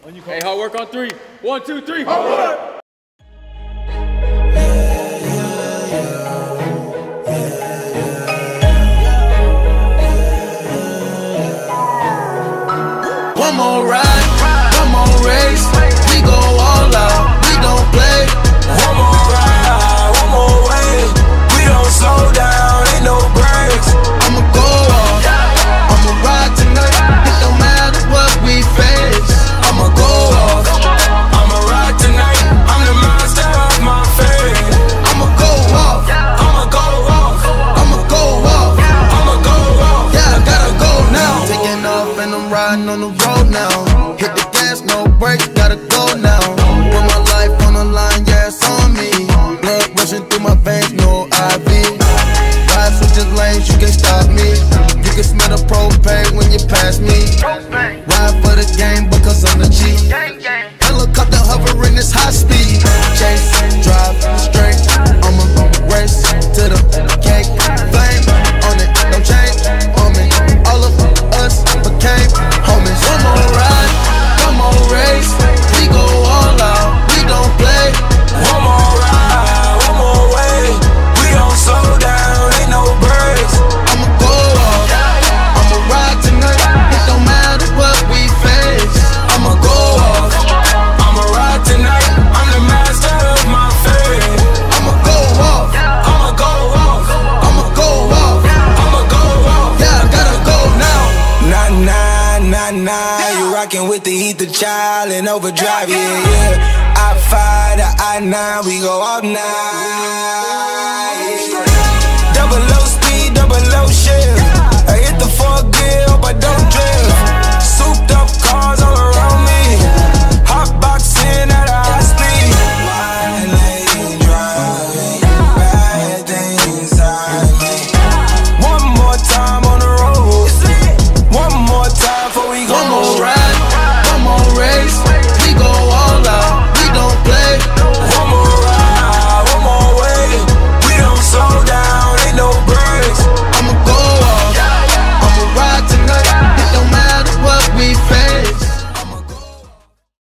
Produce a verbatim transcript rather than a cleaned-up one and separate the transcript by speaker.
Speaker 1: Hey, hard work on three. One, two, three. Hard work.
Speaker 2: One more ride, one more race. We go all out, we don't play.
Speaker 3: One more ride, one more way. We don't slow down, ain't no breaks.
Speaker 2: I'ma go off, I'ma ride tonight. It don't matter what we face. I'ma go off,
Speaker 3: I'ma ride tonight. I'm the master of my fate.
Speaker 2: I'ma go off,
Speaker 3: I'ma go off,
Speaker 2: I'ma go off,
Speaker 3: I'ma go off.
Speaker 2: yeah, I gotta go now. Taking off and I'm riding on the road now. Hit the gas, no brakes, gotta go now. Put my life on the line, yeah, it's on me. Blood rushing through my veins, no I V. Ride switching lanes, you can't stop me. You can smell the propane when you pass me. Ride for the game because I'm the G. Helicopter hovering, it's high speed. Chase, drive, straight. I'ma race to the cake. Flame on it, no change on me. All of us became homies. One more ride, one more race. We go all out, we don't play.
Speaker 3: One more ride, one more way. We don't slow down, ain't no breaks.
Speaker 2: I'ma go off, I'ma ride tonight. It don't matter what we face. I'ma go off,
Speaker 3: I'ma ride tonight. I'm the master of my fate.
Speaker 2: I'ma go off,
Speaker 3: I'ma go off,
Speaker 2: I'ma go off.
Speaker 3: I'ma go off.
Speaker 2: Yeah, I gotta go now.
Speaker 3: Nah, nah, nah, nah. You rockin' with the heat, the child in overdrive, yeah, yeah. I five to I nine, we go all night. Double low speed, double low shift. I hit the fourth gear, hope I don't drift. Souped up cars all around.